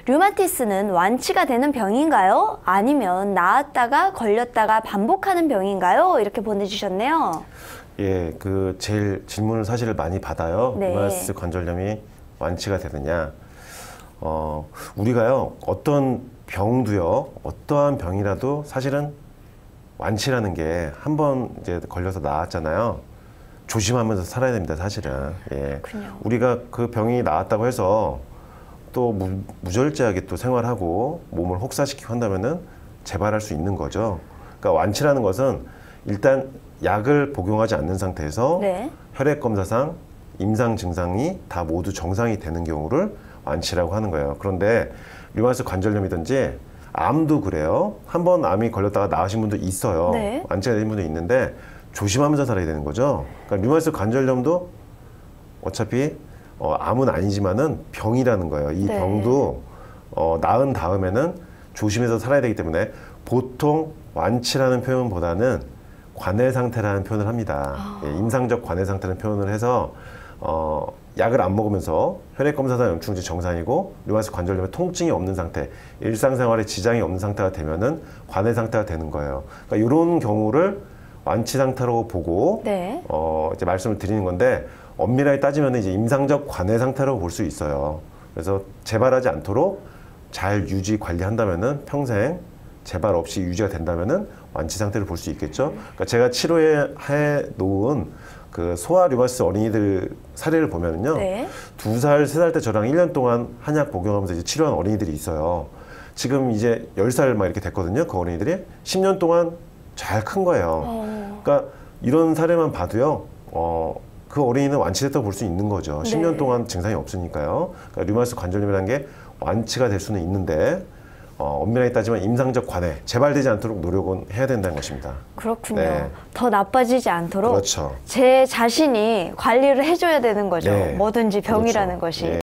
류마티스는 완치가 되는 병인가요? 아니면 나았다가 걸렸다가 반복하는 병인가요? 이렇게 보내주셨네요. 예, 그 제일 질문을 사실 많이 받아요. 네. 류마티스 관절염이 완치가 되느냐? 우리가요, 어떤 병도요, 어떠한 병이라도 사실은 완치라는 게 한 번 이제 걸려서 나았잖아요. 조심하면서 살아야 됩니다, 사실은. 예. 그렇군요. 우리가 그 병이 나았다고 해서 또 무절제하게 또 생활하고 몸을 혹사시키고 한다면은 재발할 수 있는 거죠. 그러니까 완치라는 것은 일단 약을 복용하지 않는 상태에서 네. 혈액 검사상 임상 증상이 다 모두 정상이 되는 경우를 완치라고 하는 거예요. 그런데 류마티스 관절염이든지 암도 그래요. 한 번 암이 걸렸다가 나으신 분도 있어요. 네. 완치가 된 분도 있는데 조심하면서 살아야 되는 거죠. 그러니까 류마티스 관절염도 어차피 암은 아니지만은 병이라는 거예요. 이 네. 병도 나은 다음에는 조심해서 살아야 되기 때문에 보통 완치라는 표현보다는 관해 상태라는 표현을 합니다. 예, 임상적 관해 상태라는 표현을 해서 약을 안 먹으면서 혈액 검사상 염증이 정상이고 류마티스 관절염에 통증이 없는 상태, 일상생활에 지장이 없는 상태가 되면은 관해 상태가 되는 거예요. 그러니까 이런 경우를 완치 상태로 보고 네. 이제 말씀을 드리는 건데 엄밀하게 따지면 이제 임상적 관해 상태라고 볼 수 있어요. 그래서 재발하지 않도록 잘 유지 관리한다면은 평생 재발 없이 유지가 된다면은 완치 상태를 볼 수 있겠죠. 그러니까 제가 치료해 놓은 그 소아 류마티스 어린이들 사례를 보면은요, 네. 2살, 3살 때 저랑 1년 동안 한약 복용하면서 이제 치료한 어린이들이 있어요. 지금 이제 10살 막 이렇게 됐거든요. 그 어린이들이 10년 동안 잘 큰 거예요. 그러니까 이런 사례만 봐도요, 그 어린이는 완치됐다고 볼 수 있는 거죠. 10년 네. 동안 동안 증상이 없으니까요. 그러니까 류마티스 관절염이라는 게 완치가 될 수는 있는데 엄밀하게 따지면 임상적 관해, 재발되지 않도록 노력은 해야 된다는 것입니다. 그렇군요. 네. 더 나빠지지 않도록 그렇죠. 제 자신이 관리를 해줘야 되는 거죠. 네. 뭐든지 병이라는 그렇죠. 것이. 예.